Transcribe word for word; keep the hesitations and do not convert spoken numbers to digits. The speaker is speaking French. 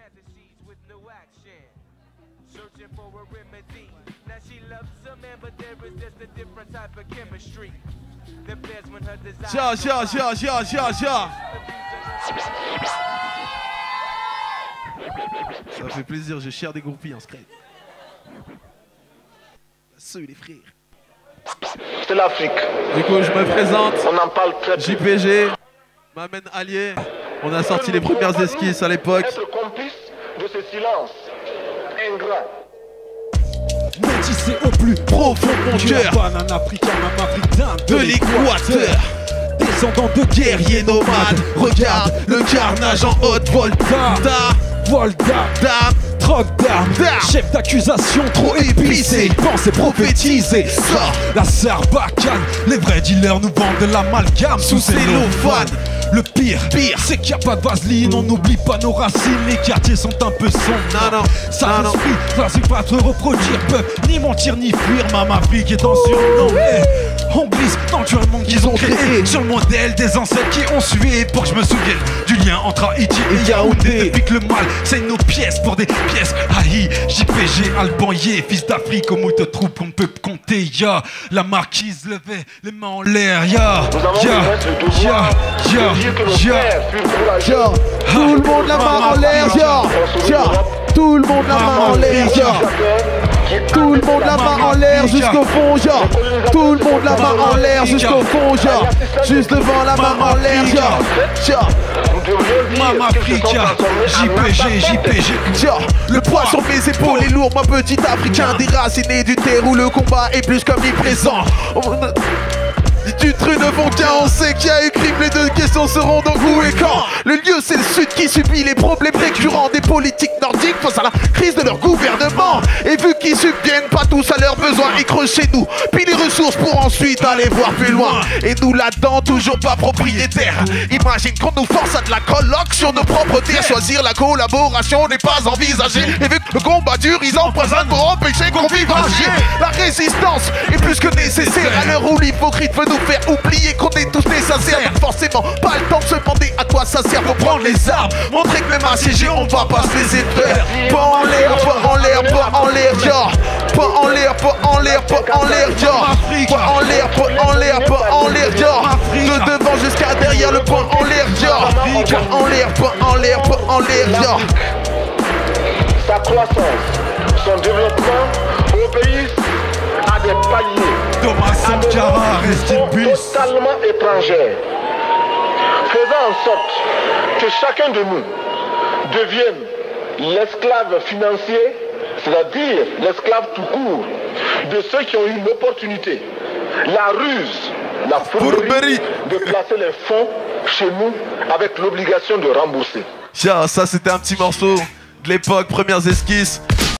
Ja, ja, ja, ja, ja, ja. Ça fait plaisir, j'ai cher des groupies en secret. Ceux les frères. C'est l'Afrique. Du coup, je me présente. On en parle très peu. J P G m'amène allié. On a sorti les premières esquisses à l'époque. Être complice de ce silence ingrat. Métissé au plus profond de mon cœur. Banane africain, même africain de l'Équateur. Descendant de guerriers nomades. Regarde le carnage en haute volta. Volta, dame, troc d'armes, chef d'accusation trop épicé, pensée prophétisée, sort la sarbacane. Les vrais dealers nous vendent de l'amalgame sous cellophane. Le pire, pire, c'est qu'il n'y a pas de vaseline, on n'oublie pas nos racines, les quartiers sont un peu sombres. Non, non, ça non, respire, vas-y pas te reproduire, peu, ni mentir ni fuir, ma Afrique est en surnom. Hey, on glisse dans le monde qu'ils ont créé, sur le modèle des ancêtres qui ont sué, pour que je me souvienne du lien entre Haïti et Yaoundé. Depuis que le mal, c'est nos pièces pour des pièces. Aïe, J P G, Alban Yé, fils d'Afrique, au moult de troupes qu'on peut compter. Ya, la marquise levait les mains en l'air. Ya, ya, ya, ya. Ja, tout le monde la main en l'air, ja, ja, tout le monde la main en l'air, ja, tout le monde la main en l'air jusqu'au fond, ja, tout le monde la main en l'air jusqu'au fond, ja, juste devant la main en l'air, ja, ja. Mama Africa, J P G, J P G. Ja, le poids sur mes épaules est lourd, moi petit africain déraciné du terre où le combat est plus qu'omniprésent. Du truc de Fontaine, on sait qu'il y a eu crime, les deux questions seront donc où et quand. Le lieu c'est le sud qui subit les problèmes récurrents des politiques nordiques face à la crise de leur gouvernement. Et vu qu'ils subviennent pas tous à leurs besoins, ils creusent chez nous, puis les ressources pour ensuite aller voir plus loin. Et nous là-dedans, toujours pas propriétaires. Imagine qu'on nous force à de la coloc sur nos propres terres. Choisir la collaboration n'est pas envisagé. Et vu que le combat dure, ils empoisonnent pour empêcher qu'on vive en chier. La résistance est plus que nécessaire à l'heure où l'hypocrite veut nous faire oublier qu'on est tous des sincères. Donc forcément, pas le temps de se demander à quoi ça sert. Faut prendre les armes, montrer que même assiégé, on va pas se laisser faire. Pas en l'air, pas en l'air, pas en l'air, ja. Pas en l'air, pas en l'air, pas en l'air, ja. Pas en l'air, pas en l'air, pas en l'air, ja. De devant jusqu'à derrière, le point en l'air, ja. Pas en l'air, pas en l'air, pas en l'air, ja. Sa croissance, son développement obéissent à des paliers, Thomas Sankara, reste in peace. Totalement étrangères, faisant en sorte que chacun de nous devienne l'esclave financier, c'est-à-dire l'esclave tout court de ceux qui ont eu l'opportunité, la ruse, la fourberie de placer les fonds chez nous avec l'obligation de rembourser. Tiens, ça c'était un petit morceau de l'époque, premières esquisses.